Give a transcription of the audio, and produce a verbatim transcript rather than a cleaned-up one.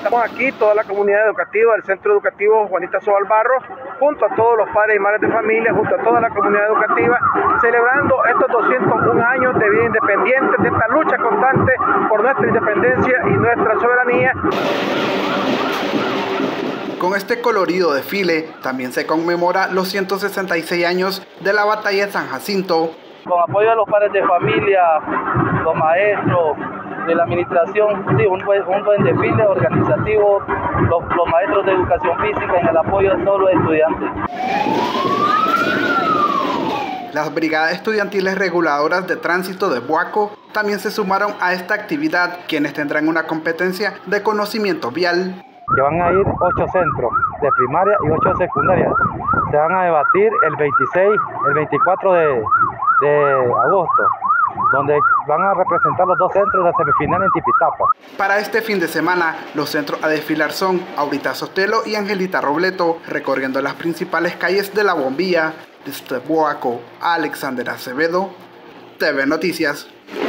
Estamos aquí, toda la comunidad educativa del Centro Educativo Juanita Sobal Barros, junto a todos los padres y madres de familia, junto a toda la comunidad educativa, celebrando estos doscientos un años de vida independiente, de esta lucha constante por nuestra independencia y nuestra soberanía. Con este colorido desfile también se conmemora los ciento sesenta y seis años de la batalla de San Jacinto. Con apoyo de los padres de familia, los maestros, de la administración, sí, un buen, un buen desfile organizativo, los, los maestros de educación física en el apoyo de todos los estudiantes. Las brigadas estudiantiles reguladoras de tránsito de Buaco también se sumaron a esta actividad, quienes tendrán una competencia de conocimiento vial. Que van a ir ocho centros de primaria y ocho de secundaria. Se van a debatir el veintiséis, el veinticuatro de, de agosto, donde van a representar los dos centros de semifinal en Tipitapa. Para este fin de semana, los centros a desfilar son Aurita Sotelo y Angelita Robleto, recorriendo las principales calles de La Bombilla. Desde Buaco, Alexander Acevedo, T V Noticias.